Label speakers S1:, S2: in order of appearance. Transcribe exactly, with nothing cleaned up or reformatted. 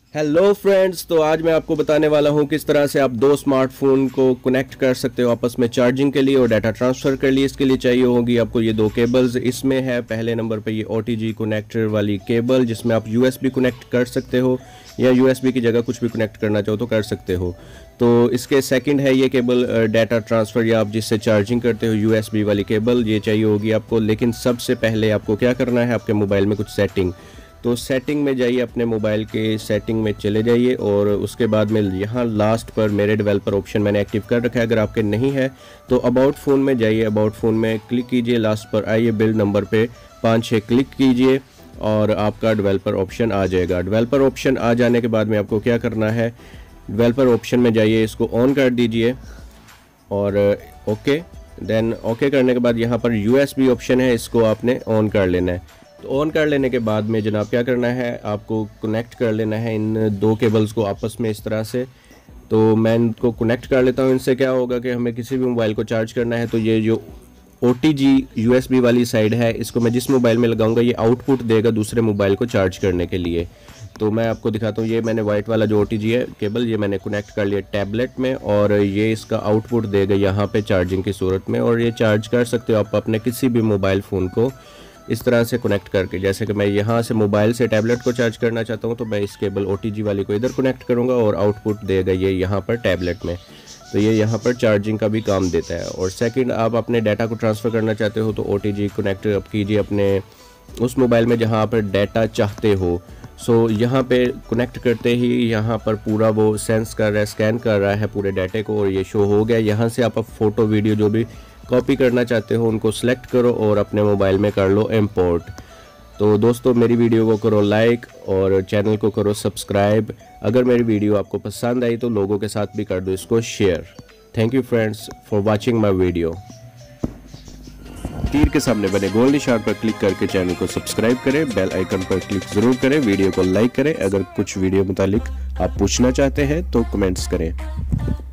S1: Hello friends, तो आज मैं आपको बताने वाला हूं किस तरह से आप दो स्मार्टफोन को कनेक्ट कर सकते हो आपस में चार्जिंग के लिए और डाटा ट्रांसफ़र के लिए। इसके लिए चाहिए होगी आपको ये दो केबल्स। इसमें है पहले नंबर पे ये ओ टी जी कनेक्टर वाली केबल, जिसमें आप यू एस बी कनेक्ट कर सकते हो या यू एस बी की जगह कुछ भी कनेक्ट करना चाहो तो कर सकते हो। तो इसके सेकंड है ये केबल डाटा ट्रांसफ़र या आप जिससे चार्जिंग करते हो यू एस बी वाली केबल, ये चाहिए होगी आपको। लेकिन सबसे पहले आपको क्या करना है, आपके मोबाइल में कुछ सेटिंग, तो सेटिंग में जाइए, अपने मोबाइल के सेटिंग में चले जाइए और उसके बाद में यहाँ लास्ट पर मेरे डेवलपर ऑप्शन मैंने एक्टिव कर रखा है। अगर आपके नहीं है तो अबाउट फ़ोन में जाइए, अबाउट फ़ोन में क्लिक कीजिए, लास्ट पर आइए बिल्ड नंबर पे पाँच छः क्लिक कीजिए और आपका डेवलपर ऑप्शन आ जाएगा। डेवलपर ऑप्शन आ जाने के बाद में आपको क्या करना है, डेवलपर ऑप्शन में जाइए, इसको ऑन कर दीजिए और ओके। देन ओके करने के बाद यहाँ पर यू एस बी ऑप्शन है, इसको आपने ऑन कर लेना है। तो ऑन कर लेने के बाद में जनाब क्या करना है, आपको कनेक्ट कर लेना है इन दो केबल्स को आपस में इस तरह से। तो मैं इनको कनेक्ट कर लेता हूँ। इनसे क्या होगा कि हमें किसी भी मोबाइल को चार्ज करना है तो ये जो O T G U S B वाली साइड है, इसको मैं जिस मोबाइल में लगाऊंगा ये आउटपुट देगा दूसरे मोबाइल को चार्ज करने के लिए। तो मैं आपको दिखाता हूँ, ये मैंने वाइट वाला जो ओ टी जी है केबल, ये मैंने कनेक्ट कर लिया टैबलेट में और ये इसका आउटपुट देगा यहाँ पे चार्जिंग की सूरत में। और ये चार्ज कर सकते हो आप अपने किसी भी मोबाइल फ़ोन को इस तरह से कनेक्ट करके। जैसे कि मैं यहाँ से मोबाइल से टैबलेट को चार्ज करना चाहता हूँ तो मैं इस केबल ओ टी जी वाली को इधर कनेक्ट करूँगा और आउटपुट देगा ये यहाँ पर टैबलेट में। तो ये यहाँ पर चार्जिंग का भी काम देता है। और सेकंड, आप अपने डाटा को ट्रांसफ़र करना चाहते हो तो ओ टी जी कनेक्ट आप कीजिए अपने उस मोबाइल में जहाँ पर डाटा चाहते हो। सो यहाँ पे कनेक्ट करते ही यहाँ पर पूरा वो सेंस कर रहा है, स्कैन कर रहा है पूरे डाटे को और ये शो हो गया। यहाँ से आप फ़ोटो वीडियो जो भी कॉपी करना चाहते हो उनको सेलेक्ट करो और अपने मोबाइल में कर लो इंपोर्ट। तो दोस्तों, मेरी वीडियो को करो लाइक और चैनल को करो सब्सक्राइब। अगर मेरी वीडियो आपको पसंद आई तो लोगों के साथ भी कर दो इसको share. Thank you friends for watching my video. तीर के सामने बने गोल निशान पर क्लिक करके चैनल को सब्सक्राइब करें, बेल आइकन पर क्लिक ज़रूर करें, वीडियो को लाइक करें। अगर कुछ वीडियो मुतालिक आप पूछना चाहते हैं तो कमेंट्स करें।